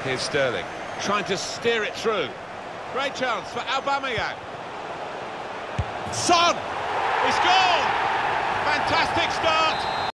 Here's Sterling, trying to steer it through. Great chance for Aubameyang. Son! He's gone! Fantastic start!